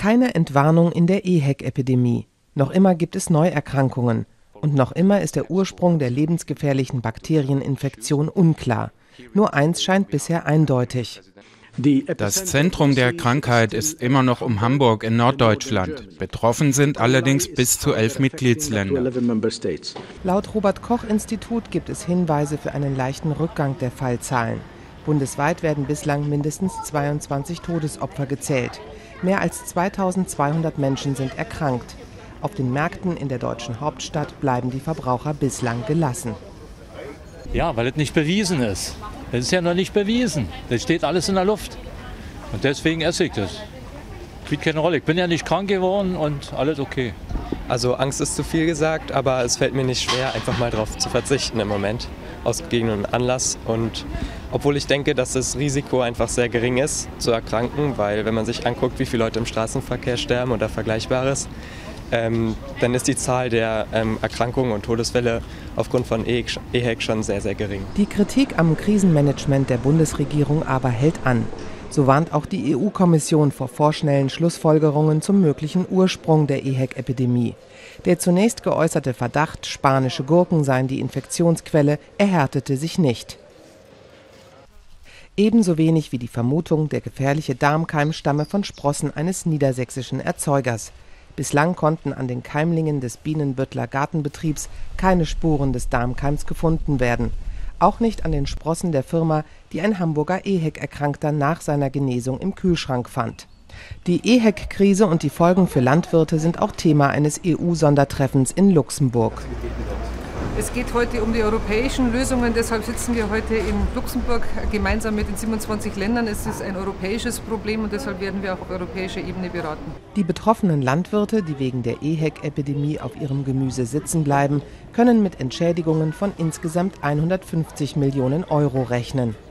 Keine Entwarnung in der EHEC-Epidemie. Noch immer gibt es Neuerkrankungen. Und noch immer ist der Ursprung der lebensgefährlichen Bakterieninfektion unklar. Nur eins scheint bisher eindeutig. Das Zentrum der Krankheit ist immer noch um Hamburg in Norddeutschland. Betroffen sind allerdings bis zu 11 Mitgliedsländer. Laut Robert-Koch-Institut gibt es Hinweise für einen leichten Rückgang der Fallzahlen. Bundesweit werden bislang mindestens 22 Todesopfer gezählt. Mehr als 2200 Menschen sind erkrankt. Auf den Märkten in der deutschen Hauptstadt bleiben die Verbraucher bislang gelassen. Ja, weil es nicht bewiesen ist. Das ist ja noch nicht bewiesen. Das steht alles in der Luft. Und deswegen esse ich das. Spielt keine Rolle. Ich bin ja nicht krank geworden und alles okay. Also Angst ist zu viel gesagt, aber es fällt mir nicht schwer, einfach mal darauf zu verzichten im Moment. Aus gegebenem Anlass. Und obwohl ich denke, dass das Risiko einfach sehr gering ist, zu erkranken, weil wenn man sich anguckt, wie viele Leute im Straßenverkehr sterben oder Vergleichbares, dann ist die Zahl der Erkrankungen und Todesfälle aufgrund von EHEC schon sehr, sehr gering. Die Kritik am Krisenmanagement der Bundesregierung aber hält an. So warnt auch die EU-Kommission vor vorschnellen Schlussfolgerungen zum möglichen Ursprung der EHEC-Epidemie. Der zunächst geäußerte Verdacht, spanische Gurken seien die Infektionsquelle, erhärtete sich nicht. Ebenso wenig wie die Vermutung, der gefährliche Darmkeim stamme von Sprossen eines niedersächsischen Erzeugers. Bislang konnten an den Keimlingen des Bienenbüttler Gartenbetriebs keine Spuren des Darmkeims gefunden werden. Auch nicht an den Sprossen der Firma, die ein Hamburger EHEC-Erkrankter nach seiner Genesung im Kühlschrank fand. Die EHEC-Krise und die Folgen für Landwirte sind auch Thema eines EU-Sondertreffens in Luxemburg. Es geht heute um die europäischen Lösungen, deshalb sitzen wir heute in Luxemburg gemeinsam mit den 27 Ländern. Es ist ein europäisches Problem und deshalb werden wir auch auf europäischer Ebene beraten. Die betroffenen Landwirte, die wegen der EHEC-Epidemie auf ihrem Gemüse sitzen bleiben, können mit Entschädigungen von insgesamt 150 Millionen € rechnen.